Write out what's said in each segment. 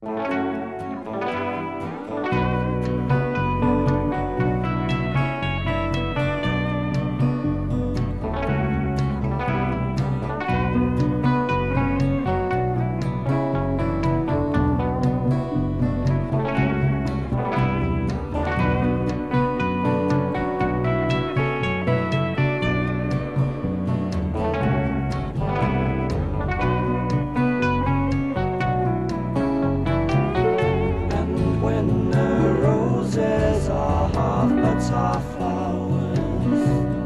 Half flowers,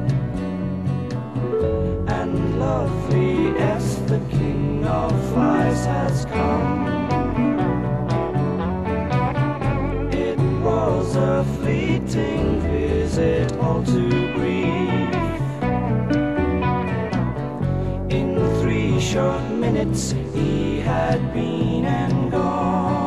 and loveliest, the king of flies, has come. It was a fleeting visit, all too brief. In 3 short minutes he had been and gone.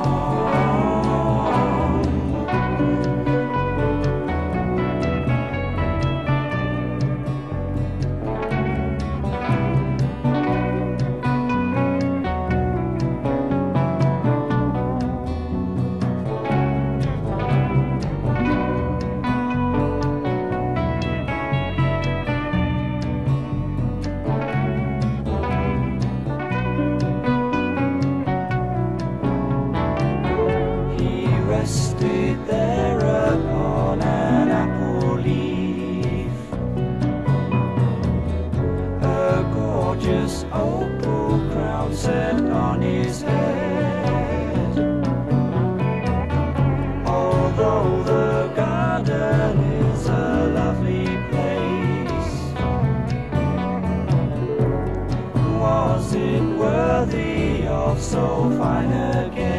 Rested there upon an apple leaf, a gorgeous opal crown set on his head. Although the garden is a lovely place, was it worthy of so fine a guest?